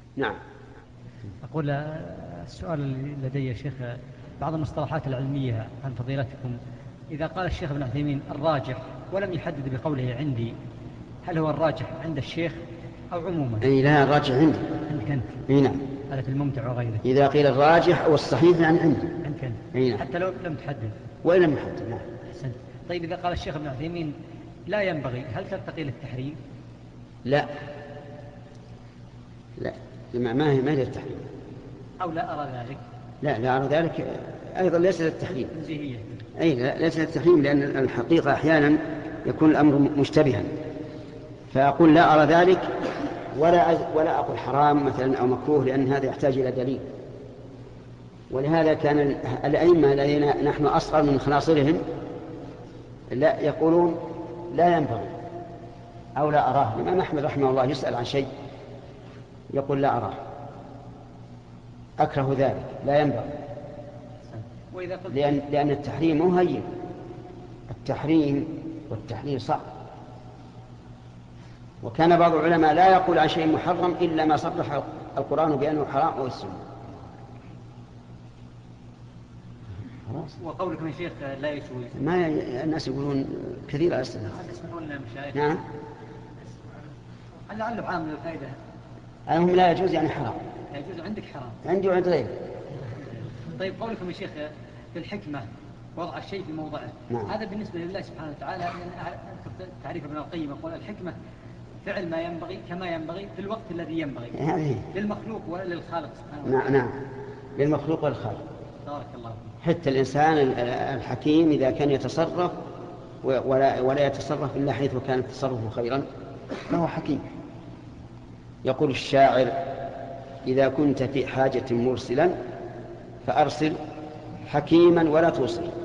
نعم. أقول السؤال الذي لدي يا شيخ، بعض المصطلحات العلمية عن فضيلتكم، إذا قال الشيخ ابن عثيمين الراجح ولم يحدد بقوله عندي، هل هو الراجح عند الشيخ أو عموما؟ أي لا، الراجح عندي. عندك أنت؟ أي نعم. هذا في الممتع وغيره. إذا قيل الراجح أو الصحيح يعني عندي. عندك أنت. أي نعم. حتى لو لم تحدد. وإن لم يحدد. نعم. أحسنت. طيب إذا قال الشيخ ابن عثيمين لا ينبغي، هل ترتقي للتحريم؟ لا لا، ما هي للتحريم. أو لا أرى ذلك. لا أرى ذلك أيضا ليس للتحريم. تنزيهية. أي لا، ليس للتحريم، لأن الحقيقة أحيانا يكون الأمر مشتبها، فأقول لا أرى ذلك ولا أقول حرام مثلا أو مكروه، لأن هذا يحتاج إلى دليل. ولهذا كان الأئمة الذين نحن أصغر من خناصرهم لا يقولون لا ينبغي أو لا أراه. الإمام أحمد رحمه الله يسأل عن شيء يقول لا أراه، أكره ذلك، لا ينبغي. لأن التحريم مو هين، التحريم والتحليل صعب. وكان بعض العلماء لا يقول عن شيء محرم إلا ما صرح القرآن بأنه حرام أو السنة. وقولكم يا شيخ لا يجوز، ما الناس يقولون كثير أسئلة. نعم. لعله عام للفائدة. هم لا يجوز يعني حرام. لا يجوز عندك حرام. عندي وعند غيري. طيب قولكم يا شيخ في الحكمة وضع الشيء في موضعه. نعم. هذا بالنسبة لله سبحانه وتعالى، تعريف ابن القيم يقول الحكمة فعل ما ينبغي كما ينبغي في الوقت الذي ينبغي. للمخلوق ولا للخالق سبحانه وتعالى؟ نعم، للمخلوق والخالق. بارك الله فيك. حتى الإنسان الحكيم إذا كان يتصرف ولا يتصرف إلا حيث كان التصرف خيرا فهو حكيم. يقول الشاعر: إذا كنت في حاجة مرسلا فأرسل حكيما ولا توصل.